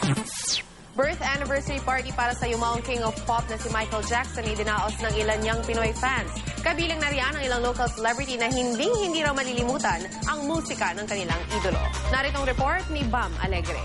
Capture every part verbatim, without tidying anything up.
Birth anniversary party para sa yumaong King of Pop na si Michael Jackson ay dinaos ng ilan niyang Pinoy fans. Kabilang na riyan ang ilang local celebrity na hinding-hindi raw malilimutan ang musika ng kanilang idolo. Naritong report ni Bam Alegre.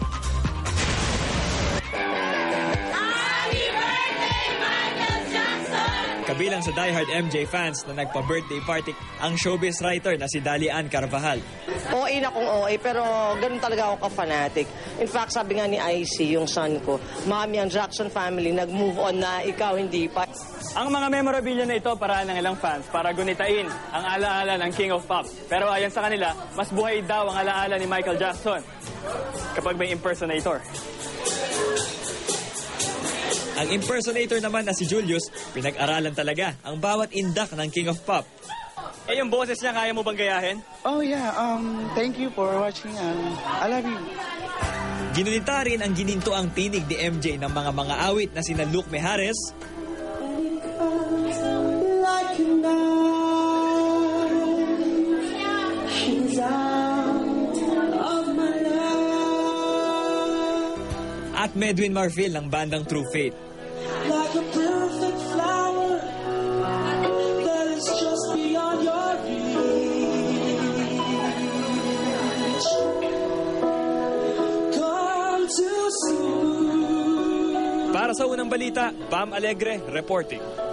Kabilang sa diehard M J fans na nagpa-birthday party ang showbiz writer na si Dalian Carvajal. O A na kung O A, pero ganun talaga ako ka-fanatic. In fact, sabi nga ni I C, yung son ko, Mami, ang Jackson family, nag-move on na, ikaw hindi pa. Ang mga memorabilia na ito para ng ilang fans para gunitain ang alaala ng King of Pop. Pero ayon sa kanila, mas buhay daw ang alaala ni Michael Jackson kapag may impersonator. Ang impersonator naman na si Julius, pinag-aralan talaga ang bawat indak ng King of Pop. Eh, yung boses niya, kaya mo bang gayahin? Oh yeah, um, thank you for watching. Um, I love you. Ginunita rin ang gininto ang tinig ni M J ng mga mga awit na sina Luke Mejares, at Medwin Marfil ng bandang True Faith. Like a perfect flower that is just beyond your reach. Come too soon. Para sa unang balita, Bam Alegre reporting.